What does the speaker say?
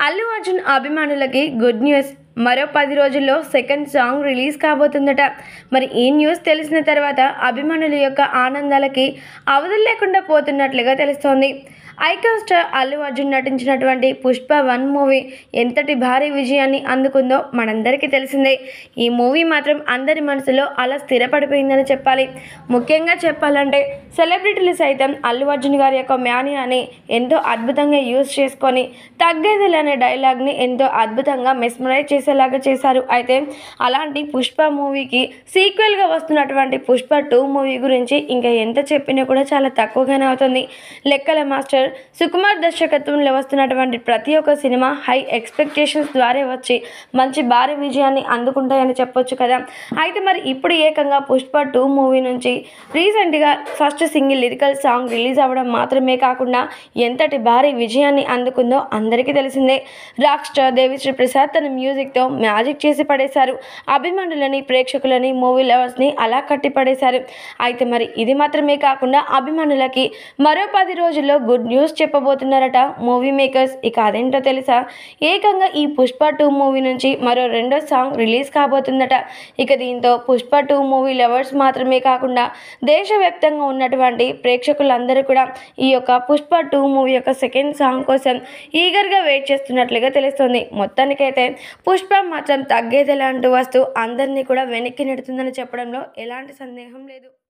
అల్లు అర్జున్ అభిమానులకి good news. మరో 10 రోజుల్లో సెకండ్ సాంగ్ రిలీజ్ కాబోతుందట. మరి ఈ న్యూస్ తెలిసిన తర్వాత అభిమానుల యొక్క ఆనందాలకి అవధులు లేకుండా పోతున్నట్లుగా తెలుస్తోంది. ఐకాన్ స్టార్ అల్లు అర్జున్ నటించినటువంటి పుష్ప 1 మూవీ ఎంతటి భారీ విజయాన్ని అందుకుందో మనందరికీ తెలిసిందే. ఈ మూవీ మాత్రం అందరి మనసులో అలా స్థిరపడిపోయిందని చెప్పాలి. ముఖ్యంగా చెప్పాలంటే సెలబ్రిటీలు సైతం అల్లు అర్జున్ గారి యొక్క మ్యానియాని ఎంతో అద్భుతంగా యూజ్ చేసుకొని తగ్గేదిలే అనే డైలాగ్ని ఎంతో అద్భుతంగా మెస్మరైజ్ చేసేలాగా చేశారు. అయితే అలాంటి పుష్ప మూవీకి సీక్వెల్గా వస్తున్నటువంటి పుష్ప 2 మూవీ గురించి ఇంకా ఎంత చెప్పినా కూడా చాలా తక్కువగానే అవుతుంది. లెక్కల మాస్టర్ సుకుమార్ దర్శకత్వంలో వస్తున్నటువంటి ప్రతి ఒక్క సినిమా హై ఎక్స్పెక్టేషన్స్ ద్వారా వచ్చి మంచి భారీ విజయాన్ని అందుకుంటాయని చెప్పొచ్చు కదా. అయితే మరి ఇప్పుడు ఏకంగా పుష్ప 2 మూవీ నుంచి రీసెంట్గా first single lyrical song release అవ్వడం మాత్రమే కాకుండా ఎంతటి భారీ విజయాన్ని అందుకుందో అందరికీ తెలిసిందే. రాక్ స్టార్ దేవిశ్రీ ప్రసాద్ తన మ్యూజిక్తో మ్యాజిక్ చేసి పడేశారు. అభిమానులని, ప్రేక్షకులని, మూవీ లవర్స్ని అలా కట్టి పడేశారు. అయితే మరి ఇది మాత్రమే కాకుండా అభిమానులకి మరో 10 రోజుల్లో గుడ్ న్యూస్ చెప్పబోతున్నారట మూవీ మేకర్స్. ఇక అదేంటో తెలుసా? ఏకంగా ఈ పుష్ప 2 మూవీ నుంచి మరో రెండో సాంగ్ రిలీజ్ కాబోతుందట. ఇక దీంతో పుష్ప 2 మూవీ లవర్స్ మాత్రమే కాకుండా దేశవ్యాప్తంగా ఉన్నటువంటి ప్రేక్షకులందరూ కూడా ఈ యొక్క పుష్ప 2 మూవీ యొక్క సెకండ్ సాంగ్ కోసం ఈగర్గా వెయిట్ చేస్తున్నట్లుగా తెలుస్తుంది. మొత్తానికైతే పుష్ప మాత్రం తగ్గేదెలా అంటూ వస్తూ అందరినీ కూడా వెనక్కి నెడుతుందని చెప్పడంలో ఎలాంటి సందేహం లేదు.